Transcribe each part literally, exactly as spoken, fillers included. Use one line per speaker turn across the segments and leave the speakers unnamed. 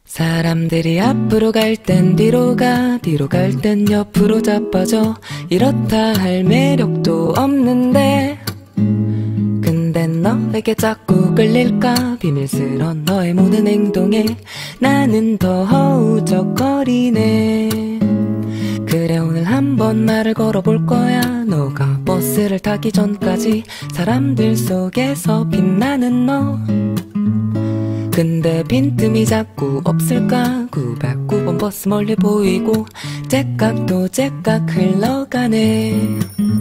사람들이 앞으로 갈 땐 뒤로 가, 뒤로 갈 땐 옆으로 자빠져. 이렇다 할 매력도 없는데 근데 너에게 자꾸 끌릴까? 비밀스런 너의 모든 행동에 나는 더 허우적거리네. 그래 오늘 한번 말을 걸어볼 거야. 너가 버스를 타기 전까지 사람들 속에서 빛나는 너. 근데 빈틈이 자꾸 없을까? 구백구 번 버스 멀리 보이고 째깍도 째깍 흘러가네.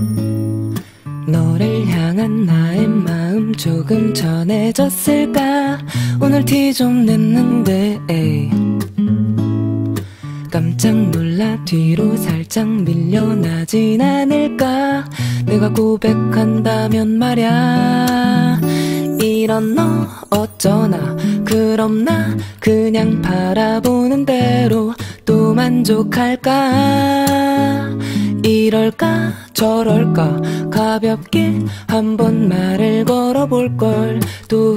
너를 향한 나의 마음 조금 전해졌을까? 오늘 티 좀 냈는데 에이. 깜짝 놀라 뒤로 살짝 밀려나진 않을까? 내가 고백한다면 말야. 이런 너 어쩌나. 그럼 나 그냥 바라보는 대로 또 만족할까? 이럴까 저럴까 가볍게 한번 말을 걸어볼걸 또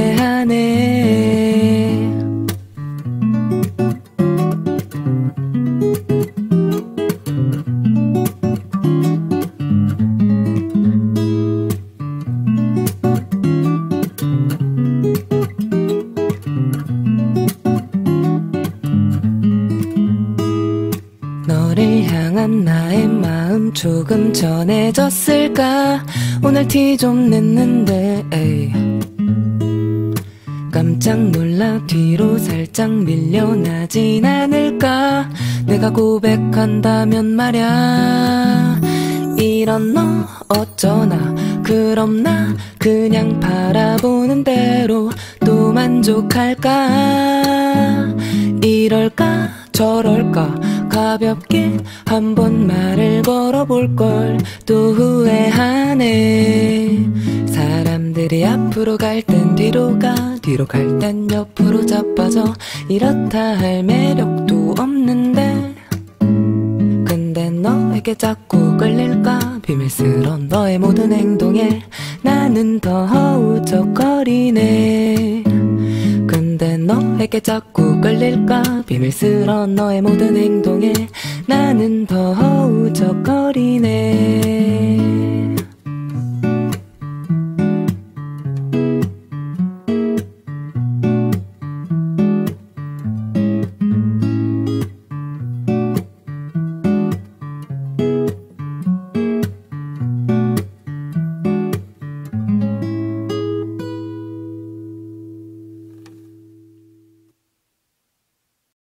후회하네. 너를 향한 나의 마음 조금 전해졌을까? 오늘 티 좀 냈는데 에이. 깜짝 놀라 뒤로 살짝 밀려나진 않을까? 내가 고백한다면 말야. 이런 너 어쩌나. 그럼 나 그냥 바라보는 대로 또 만족할까? 이럴까 저럴까 가볍게 한번 말을 걸어볼걸 또 후회하네. 사람들이 앞으로 갈 땐 뒤로 가, 뒤로 갈 땐 옆으로 자빠져. 이렇다 할 매력도 없는데 근데 너에게 자꾸 끌릴까? 비밀스런 너의 모든 행동에 나는 더 허우적거리네. 근데 너에게 자꾸 끌릴까? 비밀스런 너의 모든 행동에 나는 더 허우적거리네.